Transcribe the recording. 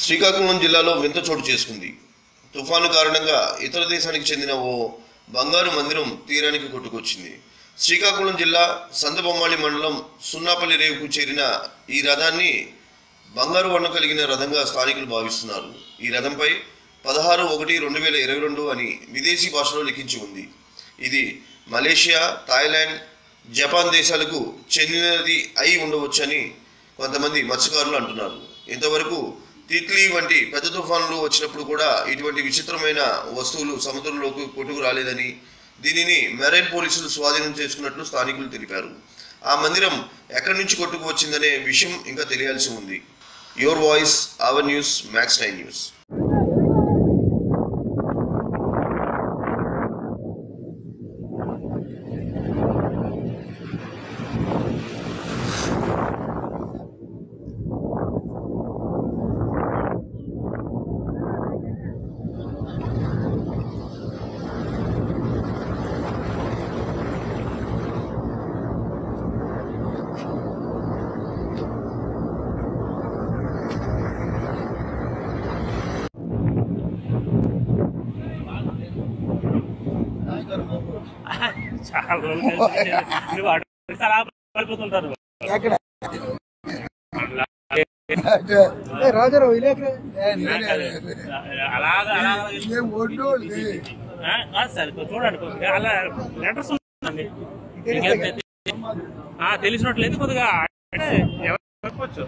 శ్రీకాకుళం జిల్లాలో వింత చోటు చేసుకుంది. తుఫాను కారణంగా ఇతర దేశానికి చెందిన ఓ బంగారు మందిరం తీరానికి కొట్టుకొచ్చింది. శ్రీకాకుళం జిల్లా సంతబొమ్మాళి మండలం సున్నాపల్లి రేవుకు చేరిన ఈ రథాన్ని బంగారు వర్ణం కలిగిన రథంగా స్థానికులు భావిస్తున్నారు. ఈ రథంపై 16/1/2022 అని విదేశీ భాషలో లిఖించి ఉంది. ఇది మలేషియా, థాయిలాండ్, జపాన్ దేశాలకు చెందినది అయి ఉండవచ్చని కొంతమంది మత్స్యకారులు అంటున్నారు. ఇంతవరకు తిత్లీ వంటి పెద్ద తుఫానులు వచ్చినప్పుడు కూడా ఇటువంటి విచిత్రమైన వస్తువులు సముద్రంలోకి కొట్టుకు రాలేదని, దీనిని మెరైన్ పోలీసులు స్వాధీనం చేసుకున్నట్లు స్థానికులు తెలిపారు. ఆ మందిరం ఎక్కడి నుంచి కొట్టుకు వచ్చిందనే విషయం ఇంకా తెలియాల్సి ఉంది. Your voice, our news, max9 news. చాలా రోజులు పడిపోతుంటారు. రాజారావు సరే చూడండి, కొద్దిగా అలా లెటర్స్ ఉందండి, తెలిసినట్లేదు కొద్దిగా ఎవరు చెప్పవచ్చు.